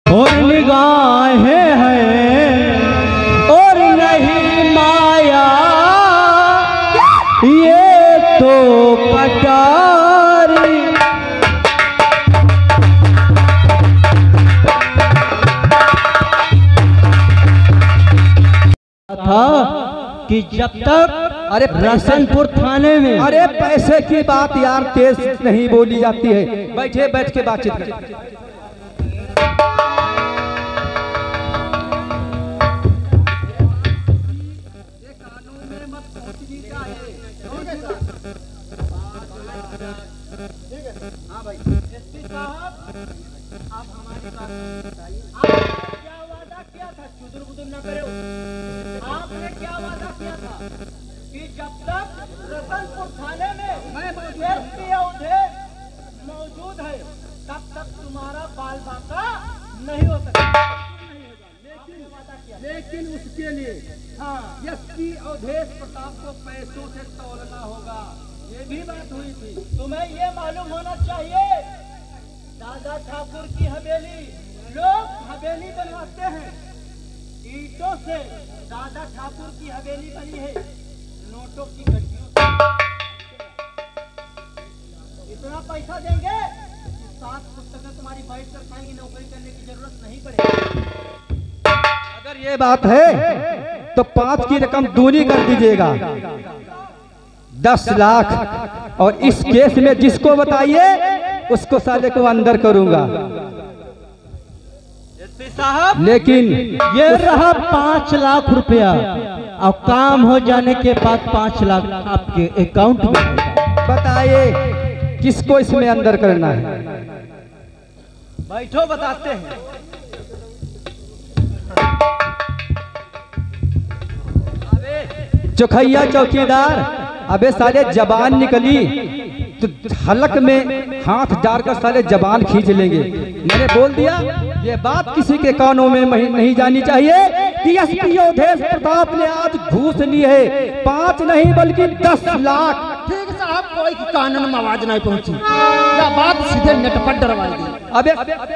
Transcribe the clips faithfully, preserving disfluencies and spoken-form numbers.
और निगाहें हैं और नहीं माया, ये तो कटारी था कि जब तक अरे रसनपुर थाने में। अरे पैसे की बात यार तेज नहीं बोली जाती है, बैठे बैठ के बातचीत करें। हाँ भाई एसपी साहब, आप हमारी बात बताइए, आपने क्या वादा किया था? चुदुर बुदुर न करो। आपने क्या वादा किया था कि जब तक रतनपुर थाने में एसपी अवधेश मौजूद है तब तक तुम्हारा बाल बाका नहीं हो सकता। लेकिन लेकिन उसके लिए हाँ एसपी अवधेश प्रताप को पैसों से तौलना होगा, ये भी बात हुई थी। तुम्हें ये मालूम होना चाहिए दादा ठाकुर की हवेली, लोग हवेली बनवाते हैं ईंटों से, दादा ठाकुर की हवेली बनी है नोटों की गड्डियों से। इतना पैसा देंगे सात पुस्तकें तुम्हारी बैठ कर खाएंगी, नौकरी करने की जरूरत नहीं पड़ेगी। अगर ये बात है तो पांच की रकम दूनी कर दीजिएगा, दस लाख। और इस केस में जिसको बताइए उसको साले को अंदर करूंगा। एसपी साहब लेकिन ये रहा पांच लाख रुपया और काम हो जाने के बाद पांच लाख आपके अकाउंट में। बताइए किसको इसमें अंदर करना है? बैठो बताते हैं। चौखैया चौकीदार, अबे साले जबान निकली तो हलक में हाथ डालकर साले जबान खींच लेंगे। मैंने बोल दिया ये बात किसी के कानों में नहीं जानी चाहिए कि एसपी अवधेश प्रताप ने आज घूस ली है, पांच नहीं बल्कि दस लाख। ठीक साहब, कोई की कानून में आवाज नहीं पहुंची, या बात सीधे नेट पर डरवाई दी। अबे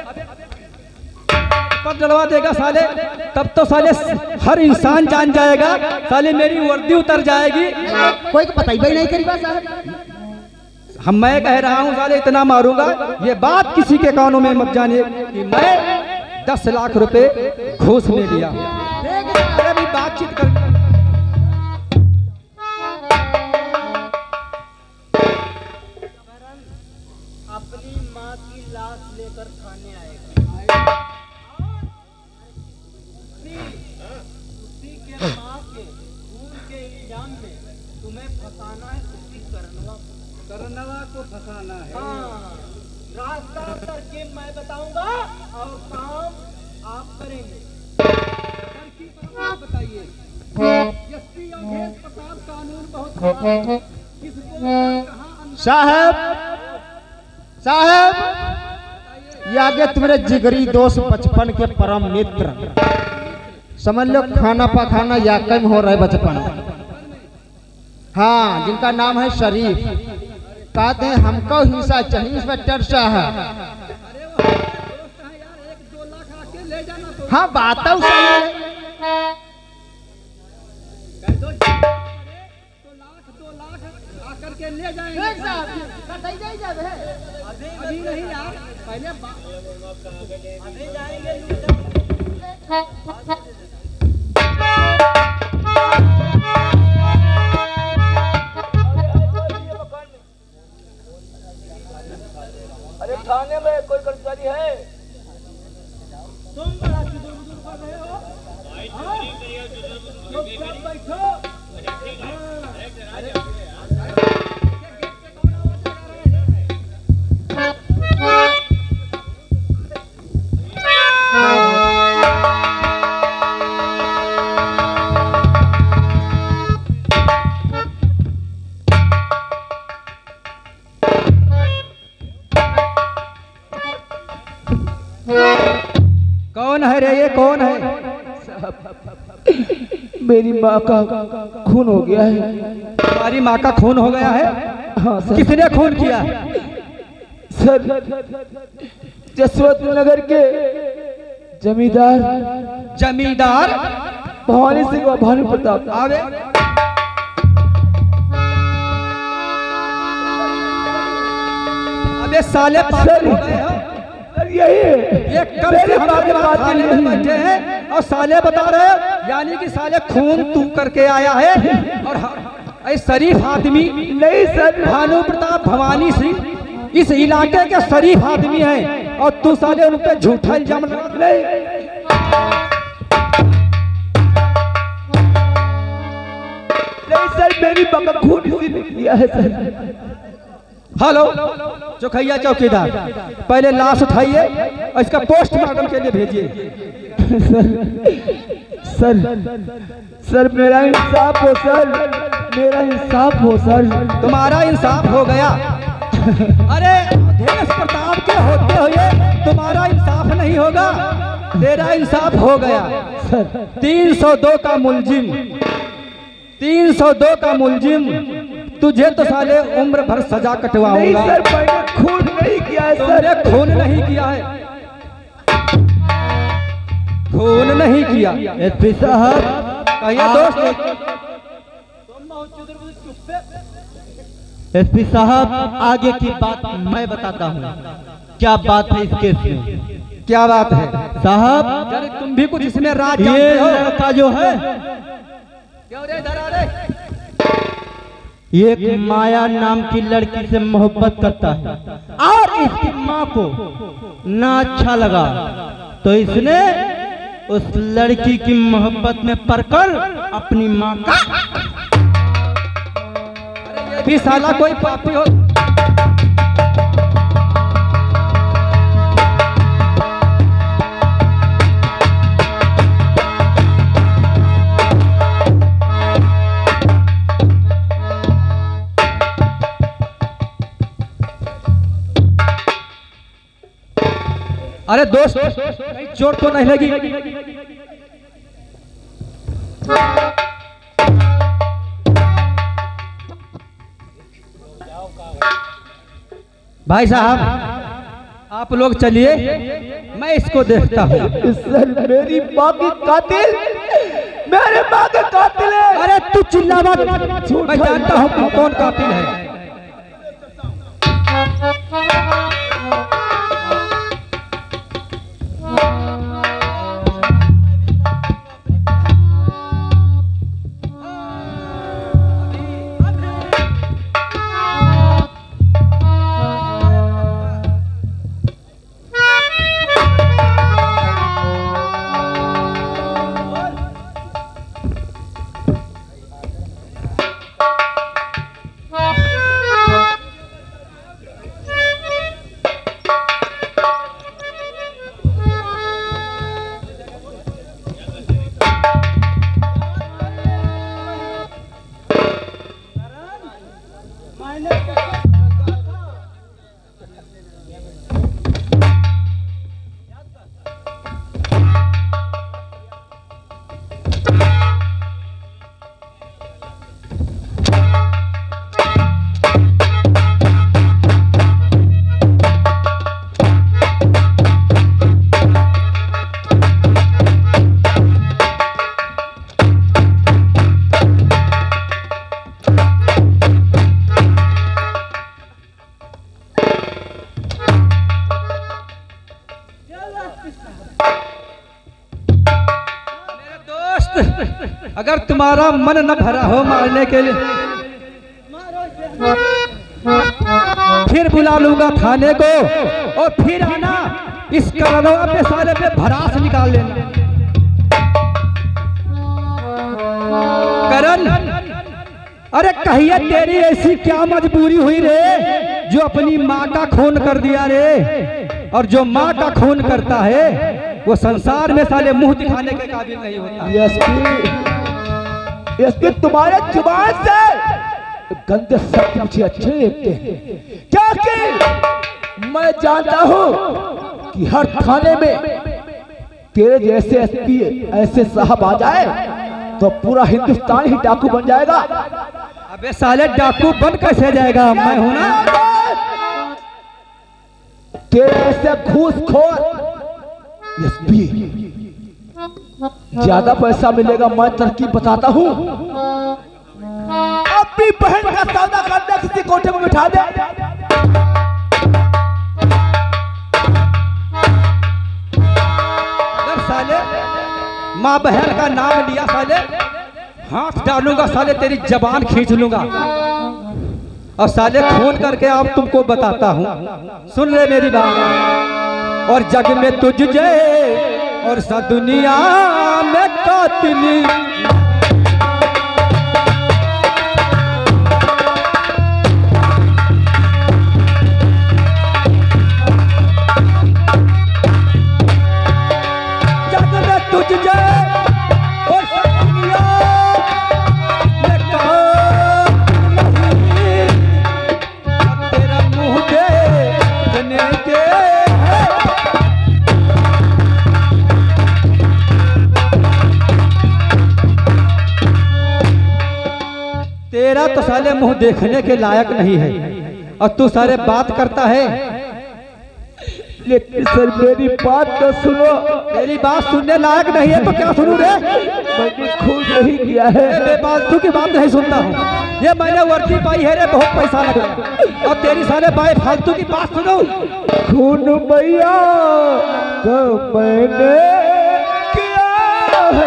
पर डरवा देगा साले, तब तो साले हर इंसान जान जाएगा, साले मेरी वर्दी उतर जाएगी। कोई को बताई नहीं करी बात साहब। हम मैं कह रहा हूँ साले इतना मारूंगा, ये बात किसी के कानों में मत जानिए कि मैं दस लाख रुपए घूस में लिया। अभी बातचीत कर अपनी माँ की लाश लेकर थाने आएगा, उसी के माँ के खून के इल्जाम में तुम्हें फंसाना है, उसी करनवा करनवा को फंसाना है। हाँ, रास्ता तरकीब मैं बताऊंगा और काम आप करेंगे। तरकीब आप बताइए। एसपी अवधेश प्रताप कानून बहुत खराब है, किसको कहाँ साहब साहब, ये आगे तुम्हारे जिगरी दोस्त बचपन के परम मित्र, समझ लो खाना पकाना या कम हो रहा है बचपन। हाँ, जिनका नाम है शरीफ, कहते हैं हमको हिस्सा चाहिए इंस्पेक्टर साहब। हाँ बात तो सही है। आकर के ले जाएंगे। अभी नहीं यार, पहले अभी जाएंगे। अरे थाने में कोई कर्मचारी है? तुम बड़ा चुदुर बुदुर कर रहे हो? चुपचाप बैठो। कौन है रे, ये कौन है? मेरी माँ का खून हो गया है। तुम्हारी माँ का खून हो गया है? हाँ सर। किसने खून किया? सर, जसवंत नगर के जमींदार जमींदार भवानी सिंह और भानु प्रताप। आवे अबे साले पागल हो गए हो? यही है। ये कब से हमारे पास थाने में बैठे हैं और साले बता रहे हो, यानी कि साले खून तू करके आया है और ऐ शरीफ आदमी नहीं सर, भानु प्रताप भवानी सिंह इस इलाके के शरीफ आदमी हैं और तू साले उन पे झूठा इल्जाम लगा। नहीं नहीं सर, मेरी बका खून इसी ने किया है सर। हेलो चौखैया चौकीदार, पहले लाश उठाइए और इसका पोस्टमार्टम के लिए भेजिए। सर सर मेरा इंसाफ हो सर, मेरा इंसाफ हो सर। तुम्हारा इंसाफ हो गया? अरे देश प्रताप के होते हुए तुम्हारा इंसाफ नहीं होगा? तेरा इंसाफ हो गया। तीन सौ दो का मुलजिम, तीन सौ दो का मुलजिम, तुझे तो साले उम्र भर सजा कटवाऊंगा। नहीं सर, मैंने खून नहीं किया है सर। तुमने खून नहीं किया है, खून नहीं किया। एसपी साहब, कहिए दोस्त। एसपी साहब, आगे की बात मैं बताता हूँ। क्या बात है इस केस में? क्या बात है साहब? अरे तुम भी कुछ इसमें राज ये जानते हो? लड़का जो है क्यों रे इधर आ रे? ये एक माया नाम की लड़की से मोहब्बत करता है और इसकी माँ को ना अच्छा लगा तो इसने उस लड़की की मोहब्बत में पड़कर अपनी माँ का। अरे ये भी साला कोई पापी हो। अरे दोस्त, कहीं चोट तो नहीं लगी? भाई साहब आप लोग चलिए, मैं इसको देखता हूँ। सर मेरी माँ की कातिल, मेरे माँ के कातिल है। अरे तू चिल्ला मत, मैं जानता हूँ तू कौन कातिल है। अगर तुम्हारा मन न भरा हो मारने के लिए, फिर बुला लूंगा थाने को और फिर आना इस करणवा पे सारे पे भरास निकाल लेना। करण, अरे कहिए तेरी ऐसी क्या मजबूरी हुई रे जो अपनी माँ का खून कर दिया रे? और जो माँ का खून करता है वो संसार में साले मुंह दिखाने के काबिल नहीं होता। एसपी, एसपी तुम्हारे जुबान से गंदे शब्द मुझे अच्छे लगते हैं, क्योंकि मैं जानता हूँ कि हर थाने में तेरे जैसे एसपी ऐसे साहब आ जाए तो पूरा हिंदुस्तान ही डाकू बन जाएगा। अबे साले डाकू बन कैसे जाएगा? मैं हूं ना। तेरे ऐसे घूसखोर एसपी, ज्यादा पैसा मिलेगा, मैं तरकीब बताता हूँ। अपनी बहन का सौदा कर दे, किसी कोठे में बिठा दे। अगर साले माँ बहन का नाम लिया साले, हाथ डालूंगा साले, तेरी जबान खींच लूंगा। और साले खून करके आप तुमको बताता हूँ, सुन ले मेरी बात। और जग में तुझ जय और सा दुनिया में कातिली, जग में तुझ जय और सा दुनिया में कातिली, तेरा मुंह देखने के तेरा तो साले मुंह देखने के लायक नहीं है, और तू सारे बात करता है। लेकिन सर मेरी बात तो सुनो। तेरी बात सुनने लायक नहीं है तो क्या सुनूं रे? मैंने खून नहीं किया है। बेबातू की बात नहीं सुनता हूँ। ये मैंने वर्दी पाई है रे, बहुत पैसा लगा, और तेरी सारे बाई फालतू की बात सुनो। खून भैया तो मैंने किया है।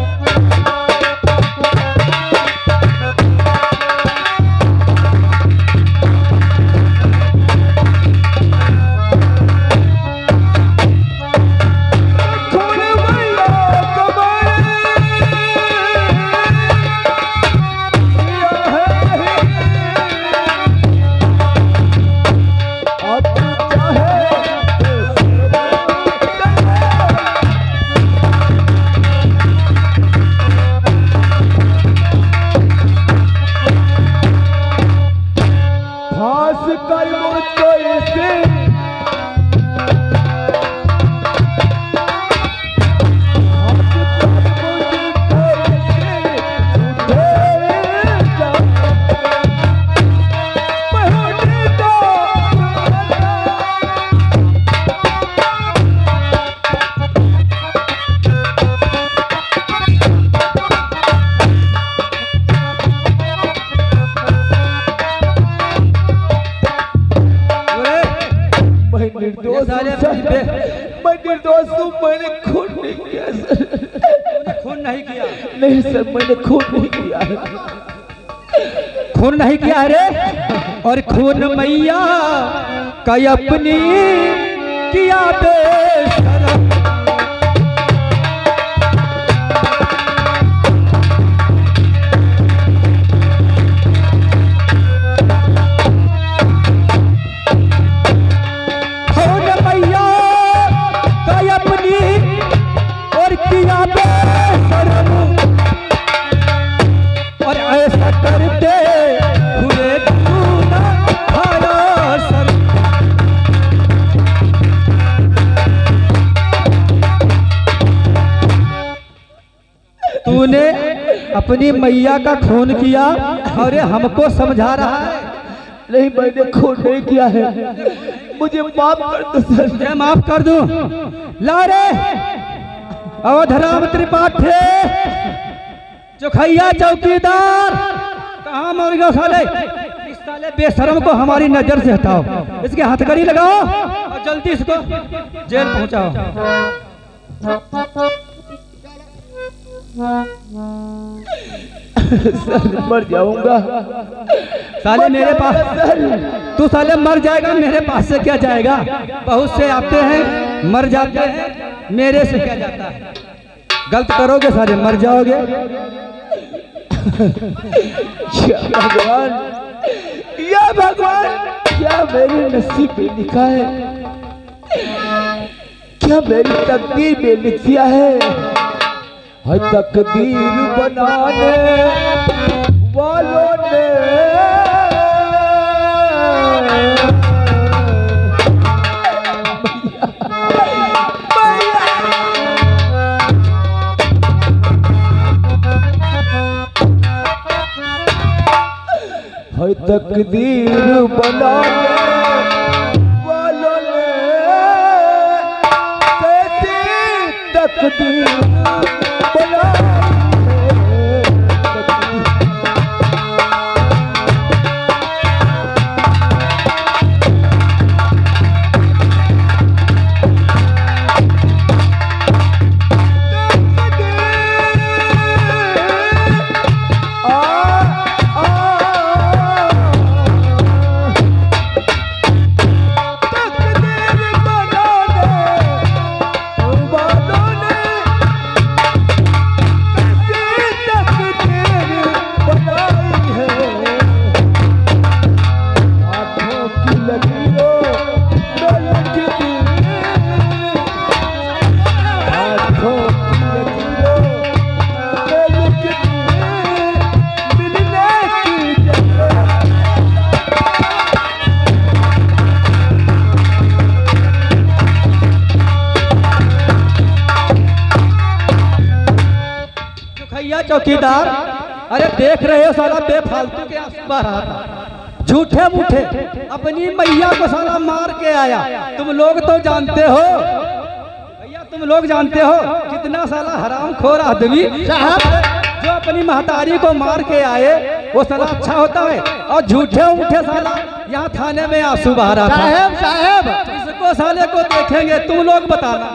मैं निर्दोष हूँ, मैंने खून नहीं किया सर। खून नहीं किया? नहीं सर, मैंने खून नहीं किया है। खून नहीं किया रे? और खून मैया का अपनी किया बेशरम। और ऐसा करते हुए तू ना हारा सर। तूने अपनी मैया का खून किया और ये हमको समझा रहा है? नहीं, मैंने खून नहीं किया है, मुझे माफ कर दो सर। मैं माफ कर दूं? ला रे अवधराम त्रिपाठी, चौखैया चौकीदार, कहाँ मर गया साले? इस साले बेशरम को हमारी नजर से हटाओ, इसके हथकड़ी लगाओ और जल्दी इसको जेल पहुंचाओ। सर मर जाऊंगा साले मेरे पास, तू साले मर जाएगा, मेरे पास से क्या जाएगा? बहुत से आते हैं मर जाते हैं, मेरे से क्या जाता है? गलत करोगे साले मर जाओगे। या भगवान, या भगवान, क्या मेरे नसीब में लिखा है, क्या मेरी तकदीर में लिख दिया है? है तकदीर बनाने वालों ने है तकदीर बनाने वालों ने कैसे तकदीर बनाई चौकीदार। अरे देख रहे हो साला बेफालतू के आंसू बह रहा था, झूठे मूठे अपनी मैया को साला मार के आया। तुम लोग तो जानते हो भैया, तुम लोग जानते हो कितना साला हरामखोर आदमी जो अपनी महतारी को मार के आए वो साला अच्छा होता है, और झूठे मूठे साला यहाँ थाने में आंसू बह रहा था। साहब साहब इसको साले को देखेंगे, तुम लोग बताना।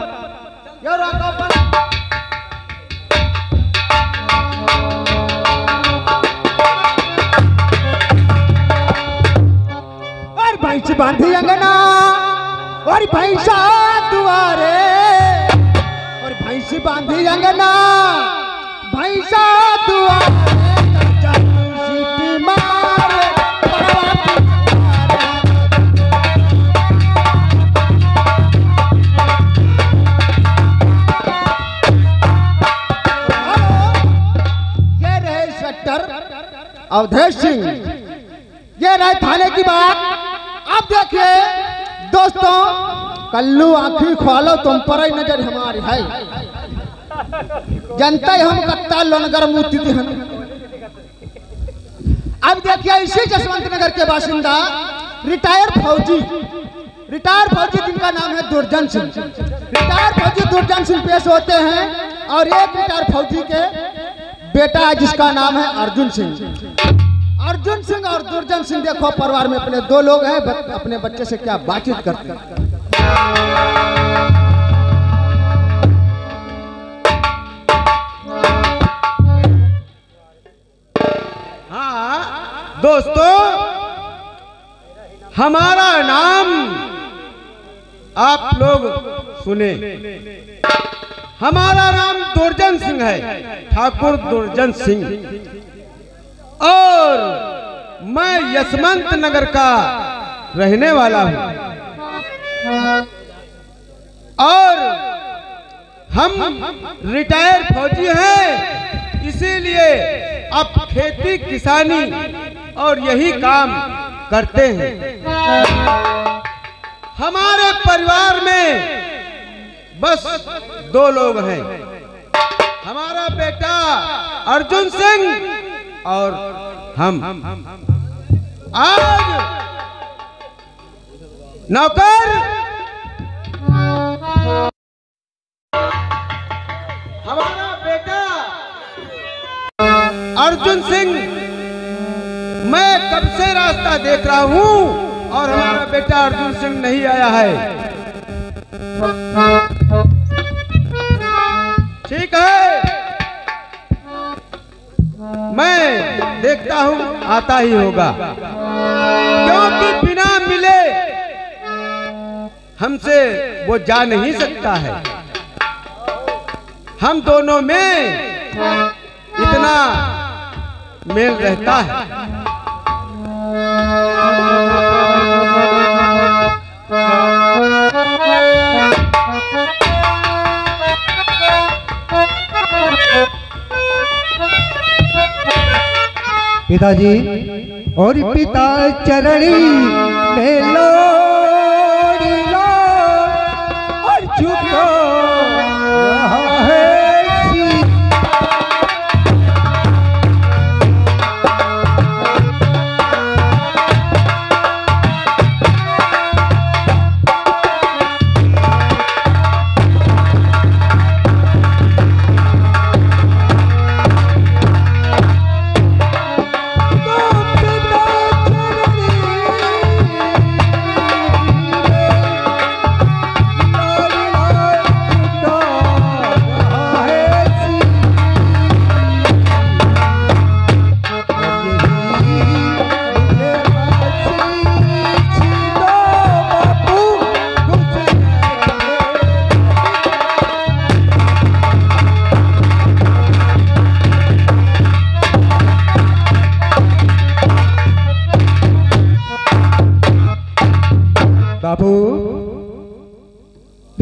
भैंस बांधी अंगना और भैंसा दुआरे, और भैंस बांधी अंगना भैंसा दुआरे, सीटी मारे ये रहे शट्टर अवधेश सिंह, ये रहे थाने की बात। अब देखिए दोस्तों, कल्लू आंखी खोलो तुम पर ही नजर हमारी है, जनता ही हम कत्ता लोनगर मूर्ति थी हम। अब देखिए इसी जसवंत नगर के बाशिंदा रिटायर फौजी, रिटायर फौजी जिनका नाम है दुर्जन सिंह, रिटायर फौजी दुर्जन सिंह पेश होते हैं। और एक रिटायर फौजी के बेटा है जिसका नाम है अर्जुन सिंह। अर्जुन सिंह और दुर्जन सिंह देखो परिवार में अपने दो लोग हैं, बत, अपने बच्चे से क्या बातचीत करते हैं। हाँ दोस्तों, हमारा नाम आप लोग सुने, हमारा नाम दुर्जन सिंह है, ठाकुर दुर्जन सिंह, और मैं यशवंत नगर का रहने वाला हूं। और हम रिटायर फौजी हैं, इसीलिए अब खेती किसानी और यही काम करते हैं। हमारे परिवार में बस दो लोग हैं, हमारा बेटा अर्जुन सिंह और हम। आज नौकर हमारा बेटा अर्जुन सिंह, मैं कब से रास्ता देख रहा हूं और हमारा बेटा अर्जुन सिंह नहीं आया है। ठीक है, मैं देखता हूं आता ही होगा, क्योंकि बिना मिले हमसे वो जा नहीं सकता है। हम दोनों में इतना मेल रहता है। पिताजी और पिता चरणी में लोड़ी लो और झुको रहा है सी।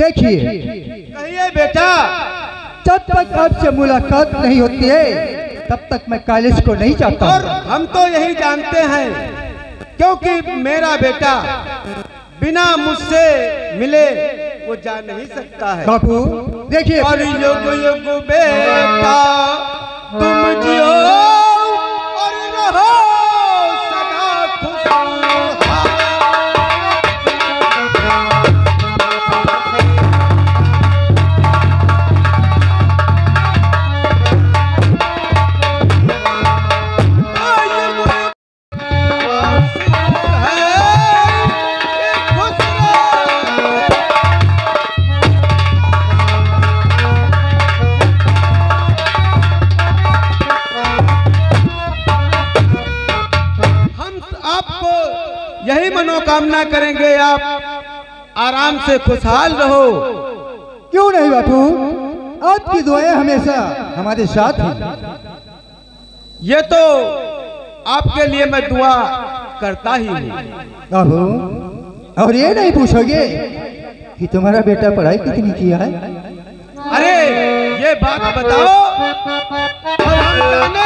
देखिए, कहिए बेटा। जब तक आपसे मुलाकात नहीं होती है तब तक मैं कॉलेज को नहीं जाता। और हम तो यही जानते हैं, क्योंकि मेरा बेटा बिना मुझसे मिले वो जा नहीं सकता है। बाबू देखिए, और युग युग बेटा तुम जियो और रहो सदा खुशहाल। यही मनोकामना करेंगे, आप आराम से खुशहाल रहो। क्यों नहीं बापू, आपकी दुआएं हमेशा हमारे साथ हैं। ये तो आपके लिए मैं दुआ करता ही हूँ। बाबू, और ये नहीं पूछोगे कि तुम्हारा बेटा पढ़ाई कितनी किया है? अरे ये बात बताओ और हम जाने।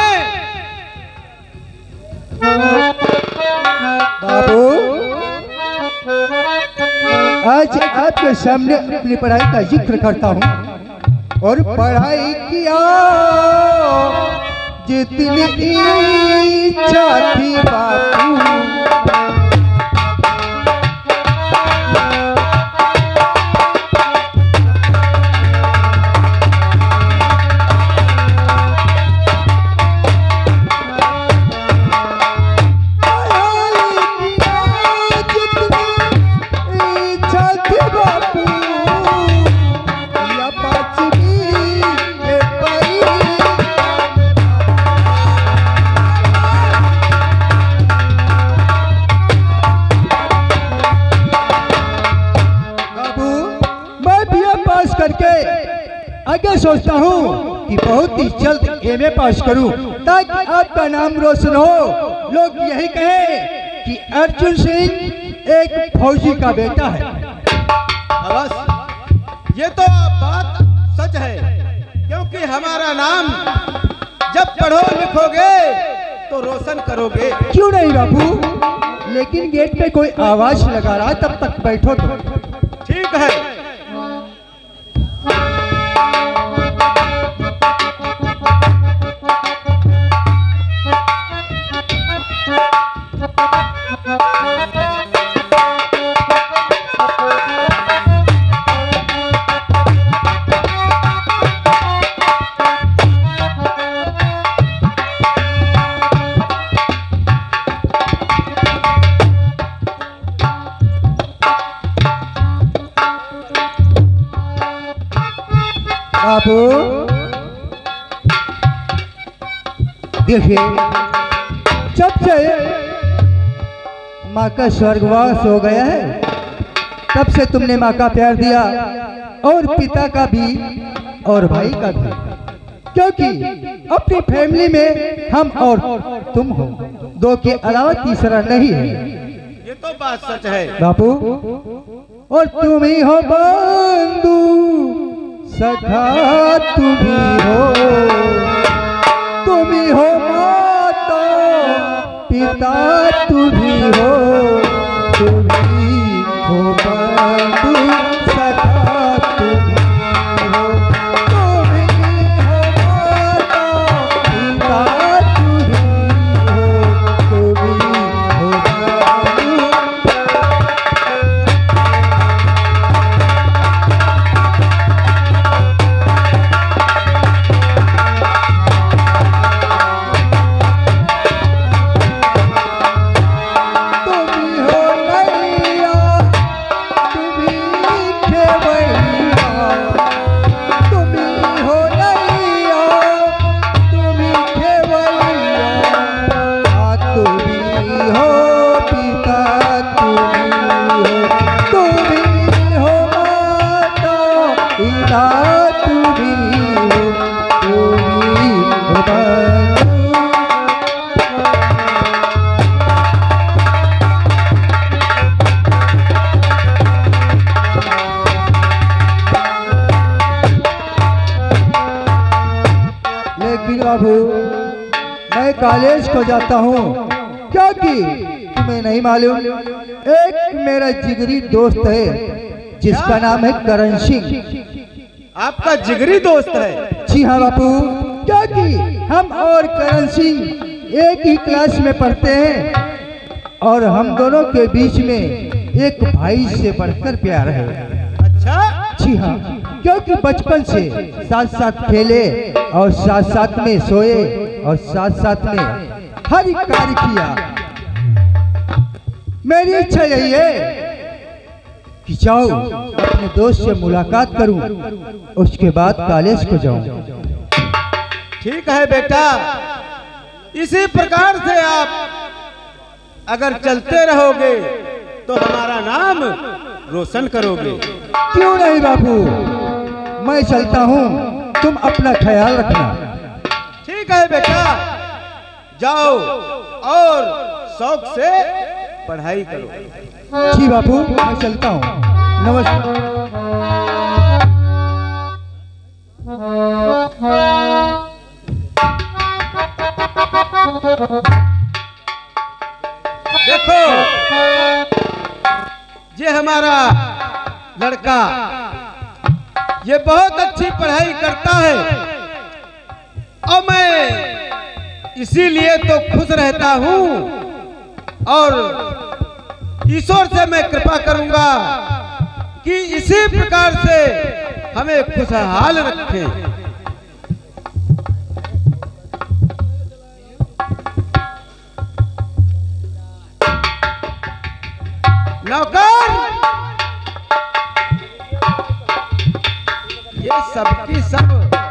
बाबू, आज आपके सामने अपनी पढ़ाई का जिक्र करता हूँ। और पढ़ाई किया जितनी इच्छा थी बाबू, आगे सोचता हूँ कि बहुत ही जल्द एमए पास करूँ ताकि आपका नाम रोशन हो। लोग यही कहें कि अर्जुन सिंह एक फौजी का बेटा है। बस ये तो बात सच है, क्योंकि हमारा नाम जब पढ़ो लिखोगे तो रोशन करोगे। क्यों नहीं बाबू, लेकिन गेट पे कोई आवाज लगा रहा है, तब तक बैठो तो। ठीक है। बाबू देखिए, जब से माँ का स्वर्गवास हो गया है तब से तुमने माँ का प्यार दिया, और पिता का भी और भाई का भी, क्योंकि अपनी फैमिली में हम और तुम हो, दो के अलावा तीसरा नहीं है। ये तो बात सच है बापू, और तुम ही हो बंधु सखा, तुम ही हो, तुम ही हो माता पिता, तुम ही हो, तुम ही हो बंधु सखा, तुम ही हो, तुम ही हो माता पिता, तुम ही हो, तुम ही हो बंधु। तुम ही हो नई वकील बाबू, मैं कॉलेज को जाता हूँ क्योंकि तुम्हें नहीं मालूम, एक मेरा जिगरी दोस्त है जिसका नाम है करण सिंह। आपका जिगरी दोस्त है? जी हाँ बापू, क्योंकि हम और करण सिंह एक ही क्लास में पढ़ते हैं और हम दोनों के बीच में एक भाई से बढ़कर प्यार है। अच्छा? जी हाँ, क्योंकि बचपन से साथ साथ खेले और साथ साथ में सोए और साथ साथ में हर एक कार्य किया। मेरी इच्छा यही है कि जाऊं अपने दोस्त से मुलाकात करूं, उसके बाद कॉलेज को जाऊं। ठीक है बेटा, इसी प्रकार से आप अगर चलते रहोगे तो हमारा नाम रोशन करोगे। क्यों नहीं बाबू, मैं चलता हूँ, तुम अपना ख्याल रखना। ठीक है बेटा, जाओ और शौक से पढ़ाई करो। जी बाबू, मैं चलता हूँ। नमस्कार। देखो, ये हमारा लड़का ये बहुत अच्छी पढ़ाई करता है और मैं इसीलिए तो खुश रहता हूँ और ईश्वर से मैं कृपा करूंगा कि इसी प्रकार से हमें खुशहाल रखे। नौकर, ये सबकी सब।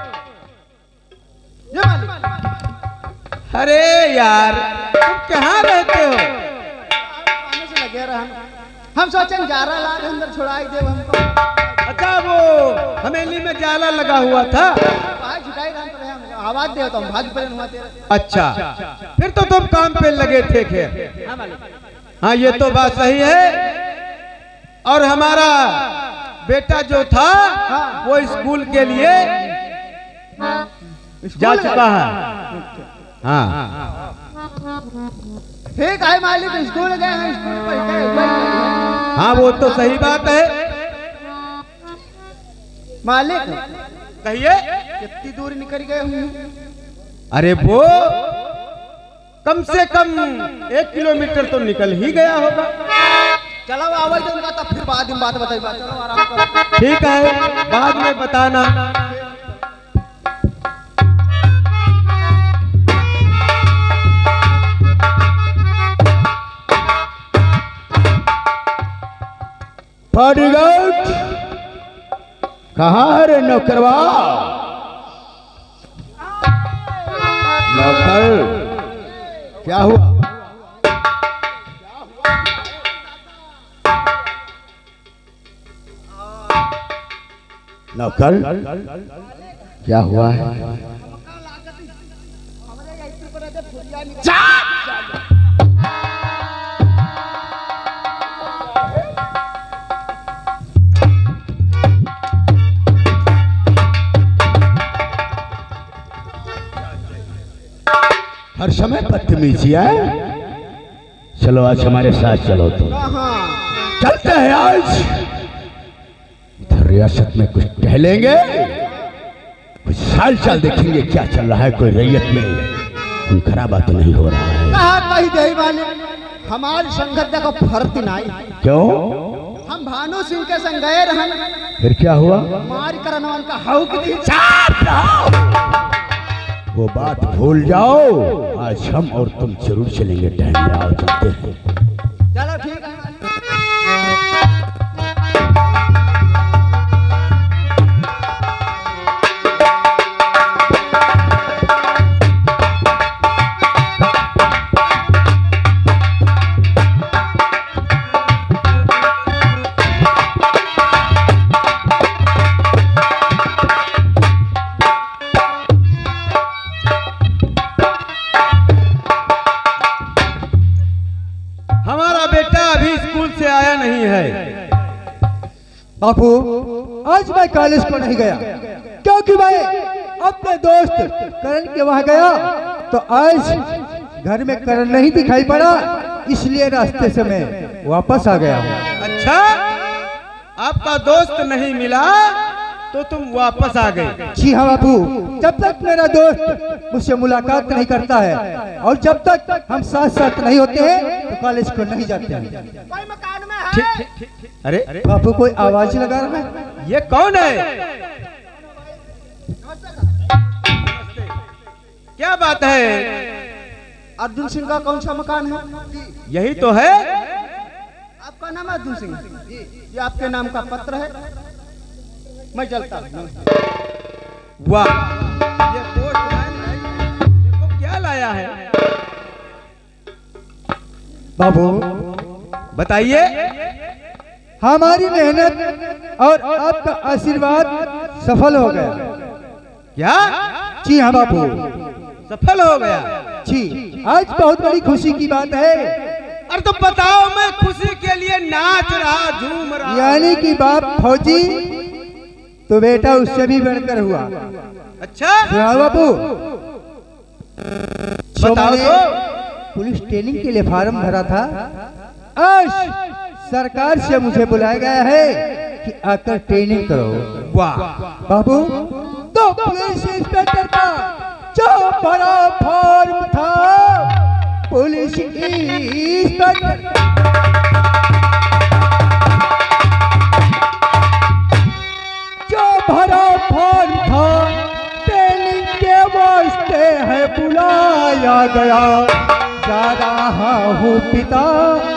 अरे यार, तुम कहाँ रहते हो? आने से लगे रहा हम हम सोचे ग्यारह लाख अंदर छुड़ाई दे हमको। अच्छा, वो हवेली में जाला लगा हुआ था। भाई छुटाई रहा तो हम आवाज दे तो हम भाग पड़े हुआ तेरे। अच्छा, फिर तो तुम काम पे लगे थे। खैर, हाँ ये तो बात सही है। और हमारा बेटा जो था वो स्कूल के लिए जा चुका है। हाँ ठीक है मालिक, स्कूल गए हैं, स्कूल पढ़ के। हाँ वो तो सही बात है। मालिक कहिए। कितनी दूर निकल गए हुए? अरे वो कम से कम एक किलोमीटर तो निकल ही गया होगा। चलो आवाज दे उनका, तब फिर बाद में बात बताइए। चलो आराम करो। ठीक है, बाद में बताना। बॉडीगार्ड कहाँ है रे नौकरवा? नौकर, क्या हुआ? नौकर, क्या हुआ है? हर समय बदतमीजियां। चलो आज हमारे साथ चलो। तुम चलते हैं आज इधर रियासत में, कुछ टहलेंगे, कुछ साल साल देखेंगे क्या चल रहा है। कोई रैयत में खून खराबा तो नहीं हो रहा है। कहा कही दे वाले हमारी संगत देखो फरती नहीं। क्यों? हम भानु सिंह के संग गए रहन। फिर क्या हुआ? मार करनवान का हाउ की दी। वो बात भूल जाओ, आज हम और तुम जरूर चलेंगे। टाइम में आओ, चलते हैं। चलो ठीक है। बापू, आज मैं कॉलेज को नहीं गया क्योंकि मैं अपने दोस्त करण के वहां गया तो आज घर में करण नहीं दिखाई पड़ा, इसलिए रास्ते से मैं वापस आ गया हूँ। अच्छा, आपका दोस्त नहीं मिला तो तुम वापस आ गए? जी हाँ बाबू, जब तक मेरा दोस्त मुझसे मुलाकात नहीं करता है और जब तक हम साथ साथ नहीं होते हैं तो कॉलेज को नहीं जाते हैं। ठीक ठीक। अरे बाबू कोई आवाज लगा रहा है, ये कौन है? क्या बात है? अर्जुन सिंह का कौन सा मकान है? यही तो है। आपका नाम अर्जुन सिंह? ये आपके नाम का पत्र है, मैं चलता हूँ। वाह, ये पोस्टमैन देखो क्या लाया है। बाबू बताइए। हमारी मेहनत और आपका आशीर्वाद सफल हो गया। क्या? जी हाँ बाबू, सफल हो गया? जी, आज बहुत बड़ी खुशी की बात है। अरे तो बताओ, मैं खुशी के लिए नाच रहा, झूम रहा। यानी कि बाप फौजी तो बेटा उससे भी बढ़कर हुआ। अच्छा, सुनाओ बाबू। बताओ तो। पुलिस ट्रेनिंग के लिए फॉर्म भरा था, आज सरकार से मुझे बुलाया गया है कि आकर ट्रेनिंग करो। वाह बाबू, तो पुलिस इंस्पेक्टर का जो बड़ा फॉर्म था, पुलिस इंस्पेक्टर जो भरा फॉर्म था, ट्रेनिंग के वास्ते है बुलाया गया। जा रहा हूँ पिता